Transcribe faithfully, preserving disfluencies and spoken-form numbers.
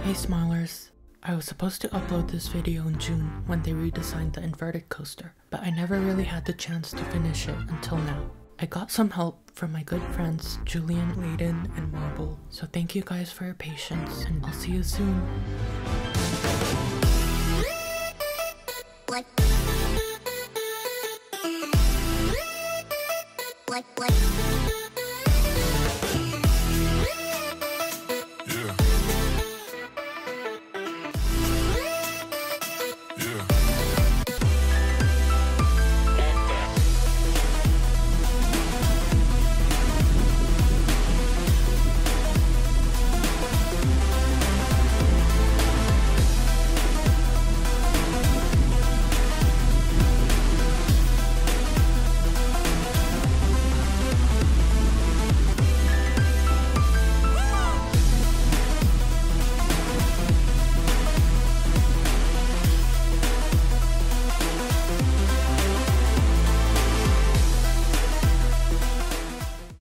Hey Smilers, I was supposed to upload this video in June when they redesigned the inverted coaster, but I never really had the chance to finish it until now. I got some help from my good friends Julian, Layden, and Marble, so thank you guys for your patience and I'll see you soon. What? What? What?